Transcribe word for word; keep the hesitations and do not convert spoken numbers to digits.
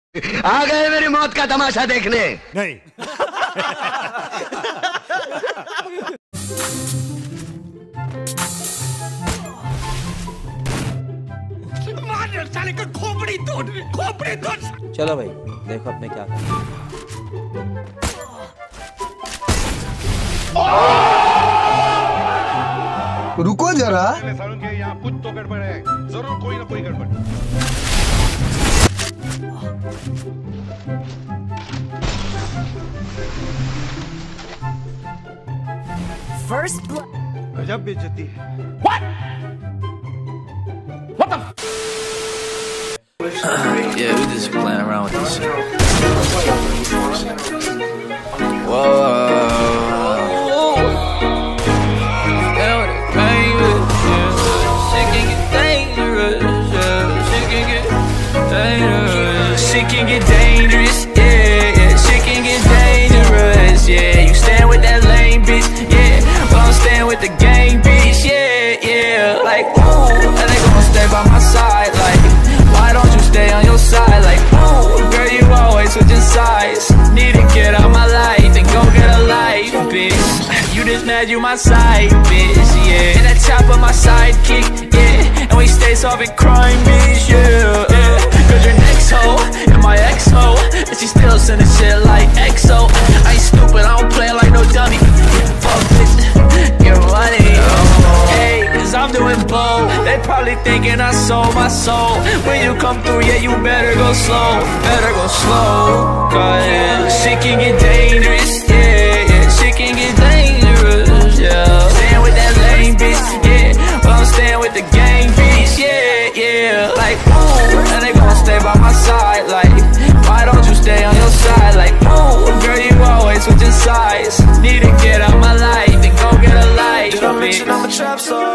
आ गए मेरी मौत का तमाशा देखने। नहीं। मार साले का खोपड़ी तोड़, खोपड़ी तोड़। चलो भाई देखो अब मैं क्या करूं। रुको जरा। यहाँ कुछ तो गड़बड़ है, जरूर कोई ना कोई गड़बड़। First blood. गजब बेइज्जती है। What? What the? Yeah, we just playing around with this shit. Whoa. Shit can get dangerous, yeah, yeah. Shit can get dangerous, yeah. You stand with that lame bitch, yeah. But I'm staying with the gang bitch, yeah, yeah. Like, ooh, and they gon' stay by my side, like, why don't you stay on your side? Like, ooh, girl, you always switching sides. Need to get out my life and go get a life, bitch. You just mad you my side, bitch, yeah. And that chopper my sidekick, yeah. And we stay solving crime, bitch, yeah, yeah. Cause your next hoe and my ex-hoe, and she still sending shit like X O. I ain't stupid, I don't play like no dummy. Fuck bitch, get money. Hey, cause I'm doing both. They probably thinking I sold my soul. When you come through, yeah, you better go slow. Better go slow. Cause yeah, shit can get dangerous, yeah, yeah. Shit can get dangerous, yeah. Staying with that lame bitch, yeah. But I'm staying with the gang bitch, yeah, yeah. Like, ooh, and they gon' stay by my side, like, why don't you stay on your side? Like, ooh, girl, you always switching sides. Need to get out my life and go get a life. Did I mention I'm a trap star?